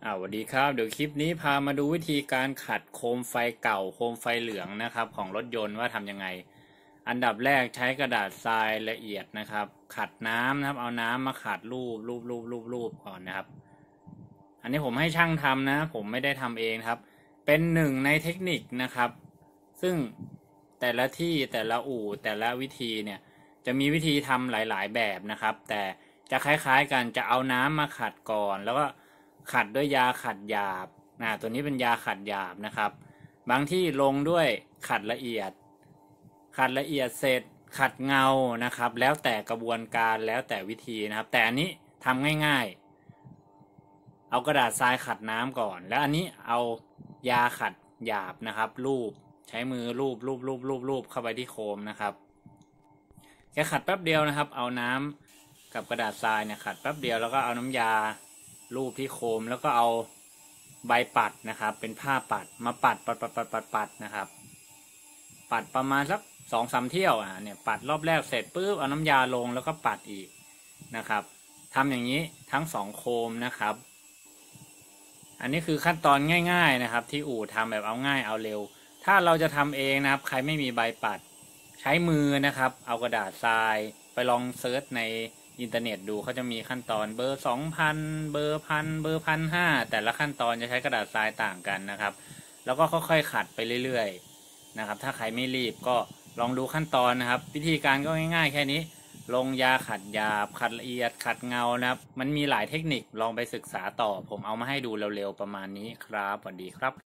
สวัสดีครับเดี๋ยวคลิปนี้พามาดูวิธีการขัดโคมไฟเก่าโคมไฟเหลืองนะครับของรถยนต์ว่าทำยังไงอันดับแรกใช้กระดาษทรายละเอียดนะครับขัดน้ำนะครับเอาน้ำมาขัดรูปก่อนนะครับอันนี้ผมให้ช่างทำนะผมไม่ได้ทำเองครับเป็นหนึ่งในเทคนิคนะครับซึ่งแต่ละที่แต่ละอู่แต่ละวิธีเนี่ยจะมีวิธีทำหลายๆแบบนะครับแต่จะคล้ายๆกันจะเอาน้ำมาขัดก่อนแล้วก็ขัดด้วยยาขัดหยาบตัวนี้เป็นยาขัดหยาบนะครับบางที่ลงด้วยขัดละเอียดเสร็จขัดเงานะครับแล้วแต่กระบวนการแล้วแต่วิธีนะครับแต่อันนี้ทำง่ายๆเอากระดาษทรายขัดน้ำก่อนแล้วอันนี้เอายาขัดหยาบนะครับใช้มือรูปเข้าไปที่โคมนะครับแค่ขัดแป๊บเดียวนะครับเอาน้ำกับกระดาษทรายเนี่ยขัดแป๊บเดียวแล้วก็เอาน้ำยารูปที่โคมแล้วก็เอาใบปัดนะครับเป็นผ้าปัดมาปัดนะครับปัดประมาณสัก2-3เที่ยวเนี่ยปัดรอบแรกเสร็จปุ๊บเอาน้ำยาลงแล้วก็ปัดอีกนะครับทำอย่างนี้ทั้ง2โคมนะครับอันนี้คือขั้นตอนง่ายๆนะครับที่อู่ทำแบบเอาง่ายเอาเร็วถ้าเราจะทำเองนะครับใครไม่มีใบปัดใช้มือนะครับเอากระดาษทรายไปลองเซิร์ชในอินเทอร์เน็ตดูเขาจะมีขั้นตอนเบอร์2,000เบอร์1,000เบอร์1,500แต่ละขั้นตอนจะใช้กระดาษทรายต่างกันนะครับแล้วก็ค่อยๆขัดไปเรื่อยๆนะครับถ้าใครไม่รีบก็ลองดูขั้นตอนนะครับวิธีการก็ง่ายๆแค่นี้ลงยาขัดหยาบขัดละเอียดขัดเงานะครับมันมีหลายเทคนิคลองไปศึกษาต่อผมเอามาให้ดูเร็วๆประมาณนี้ครับสวัสดีครับ